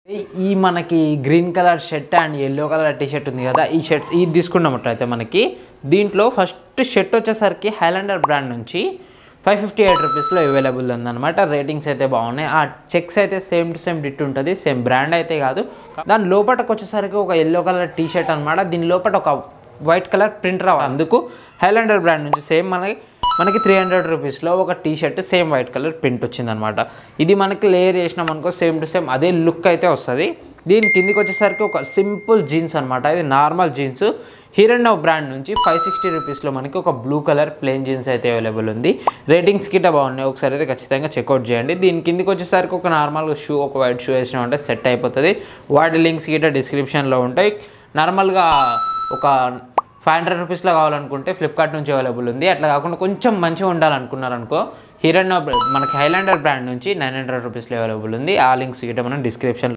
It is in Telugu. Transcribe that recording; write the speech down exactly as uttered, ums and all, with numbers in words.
ఈ మనకి green colour shirt and yellow colour T shirt ఉంది కదా, ఈ షర్ట్స్ ఇది తీసుకున్నట్లయితే మనకి దీంట్లో ఫస్ట్ షర్ట్ వచ్చేసరికి హైలాండర్ బ్రాండ్ నుంచి ఫైవ్ ఫిఫ్టీ ఎయిట్ రూపీస్లో అవైలబుల్ ఉందన్నమాట. రేటింగ్స్ అయితే బాగున్నాయి. ఆ చెక్స్ అయితే సేమ్ టు సేమ్ డిట్ ఉంటుంది, సేమ్ బ్రాండ్ అయితే కాదు. దాని లోపలకి వచ్చేసరికి ఒక yellow కలర్ టీ షర్ట్ అనమాట. దీని లోపల ఒక వైట్ కలర్ ప్రింట్ రావాలి. అందుకు హైలాండర్ బ్రాండ్ నుంచి సేమ్ మనకి మనకి త్రీ హండ్రెడ్ రూపీస్లో ఒక T shirt same white colour print వచ్చిందనమాట. ఇది మనకి లేయర్ చేసినాం అనుకో సేమ్ టు సేమ్ అదే లుక్ అయితే వస్తుంది. దీని కిందికి వచ్చేసరికి ఒక సింపుల్ జీన్స్ అనమాట. ఇది నార్మల్ జీన్స్ హిరణ్ బ్రాండ్ నుంచి ఫైవ్ సిక్స్టీ రూపీస్లో మనకి ఒక బ్లూ కలర్ ప్లెయిన్ జీన్స్ అయితే అవైలబుల్ ఉంది. రేటింగ్స్ గిట్ట బాగున్నాయి, ఒకసారి అయితే ఖచ్చితంగా చెక్అవుట్ చేయండి. దీని కిందికి వచ్చేసరికి ఒక నార్మల్ షూ, ఒక వైట్ షూ వేసినామంటే సెట్ అయిపోతుంది. వాటి లింక్స్ గిట్ట డిస్క్రిప్షన్లో ఉంటాయి. నార్మల్గా ఒక ఫైవ్ హండ్రెడ్ రూపీస్లో కావాలనుకుంటే ఫ్లిప్కార్ట్ నుంచి అవైలబుల్ ఉంది. అట్లా కాకుండా కొంచెం మంచిగా ఉండాలనుకున్నారనుకో హిరణ్ మనకి హైలాండర్ బ్రాండ్ నుంచి నైన్ హండ్రెడ్ రూపీస్లో అవైలబుల్ ఉంది. ఆ లింక్స్ గిట్ట మనం డిస్క్రిప్షన్